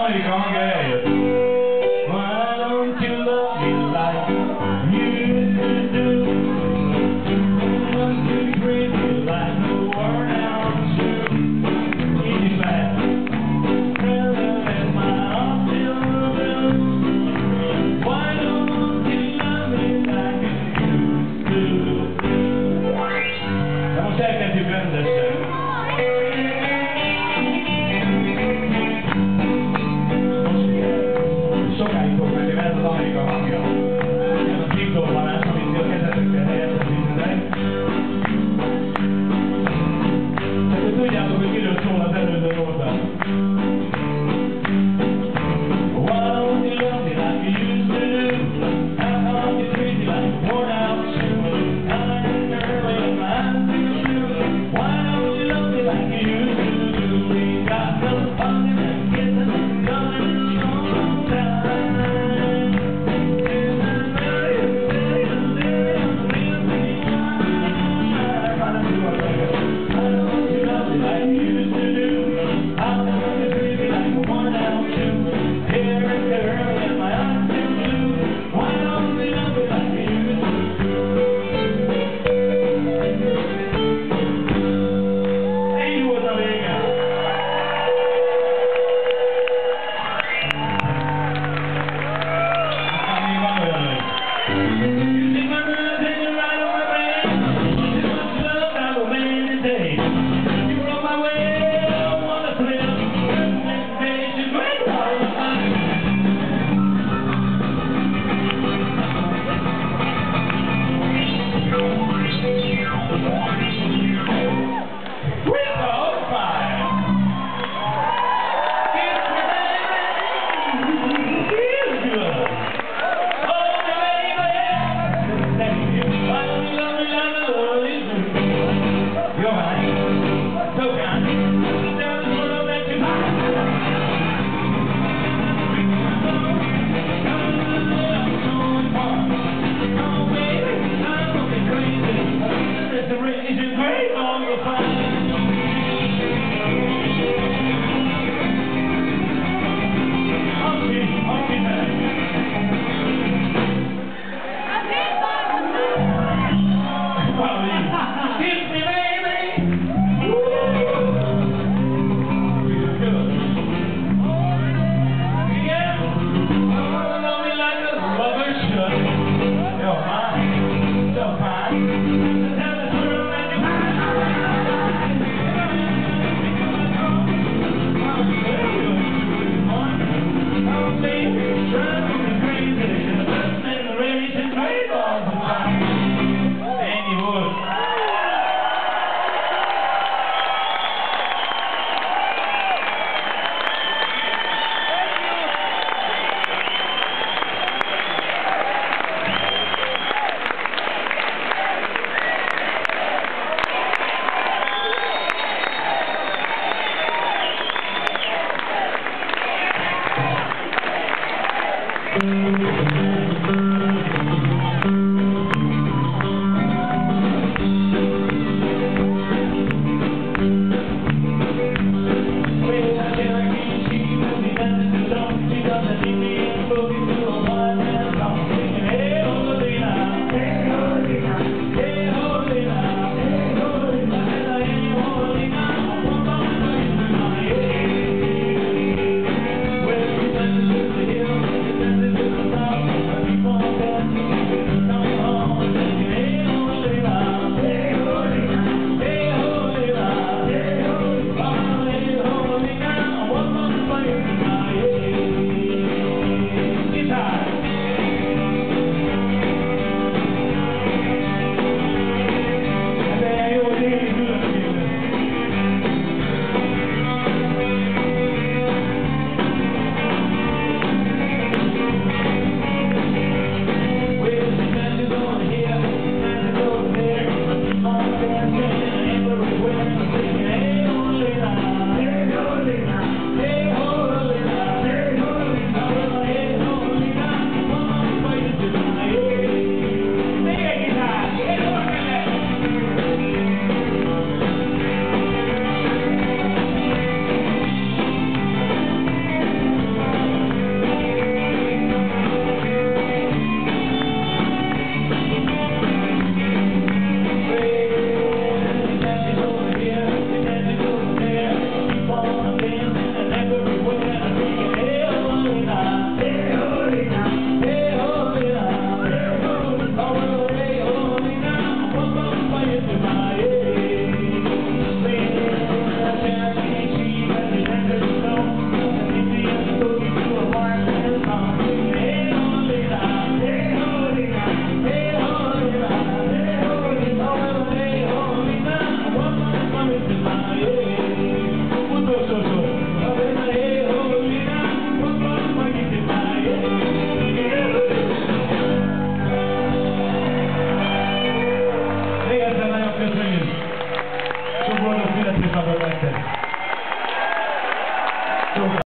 Amerika hangja eljött. Why don't you love me like you used to do? Don't you treat me like a worn out shoe? Easy fast. Rather than my heart feel blue. Why don't you love me like you used to? De most elkezdjük rendesen. Sokáig fog menni, mert ez az Amerika hangja. Ez a csípdobbanás, amit a kezetekkel helyettesítetek. Tehát tudjátok, hogy miről szól az előző nóta. Why don't you love me like you used to do? How come you treat me like a worn out shoe? I'm an early and my eyes feel blue. Why don't you love me like you used to do? We got no fucking and kissing and loving strong time. Thank you.